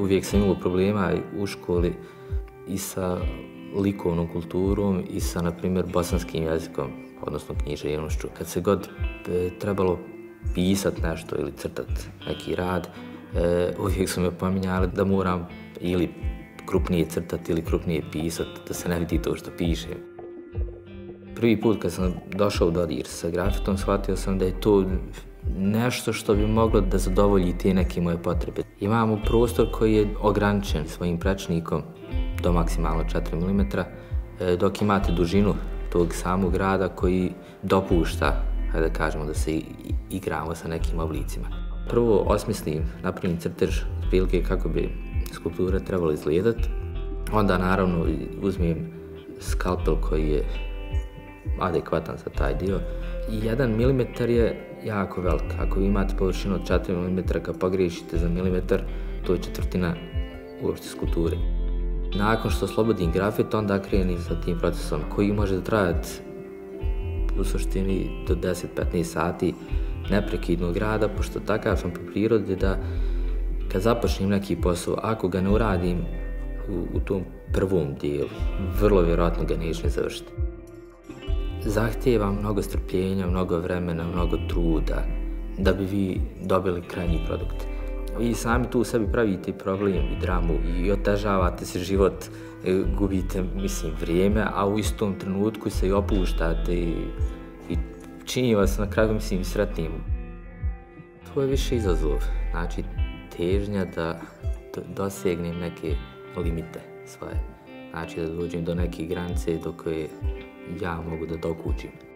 uvijek sam imao problema u školi i sa likovnom kulturom i sa, na primjer, bosanskim jezikom, odnosno književnošću. Kad se god trebalo pisat nešto ili crtat neki rad, uvijek su me pominjali da moram ili krupnije crtati ili krupnije pisat, da se ne vidi to što pišem. Prvi put kad sam došao u dodir sa grafitom, shvatio sam da je to nešto što bi moglo da zadovolji te neke moje potrebe. Imamo prostor koji je ograničen svojim prečnikom do maksimalno 4 mm, dok imate dužinu tog samog rada koji dopušta, da kažemo, da se igramo sa nekim oblicima. Prvo osmislim, napravim crtež otprilike kako bi skulptura trebala izgledat. Onda naravno uzmem skalpel koji je adekvatan za taj dio. 1 mm je jako velik. Ako vi imate površinu od 4 mm, kad pogriješite za milimetar, to je četvrtina uopšte skulpture. Nakon što oslobodim grafit, onda krenim sa tim procesom koji može trajati u suštini do 10-15 sati neprekidnog rada, pošto takav sam po prirodi da kad započnem neki posao, ako ga ne uradim u tom prvom dijelu, vrlo vjerojatno ga neću završiti. Zahtijeva mnogo strpljenja, mnogo vremena, mnogo truda da bi vi dobili krajnji produkt. Vi sami tu u sebi pravite problem i dramu i otežavate se život, gubite, vrijeme, a u istom trenutku se i opuštate i čini vas na kraju, sretnim. To je više izazov, znači težnja da dosegnem neke limite svoje, znači da dođem do neke granice do koje ja mogu da dokučim.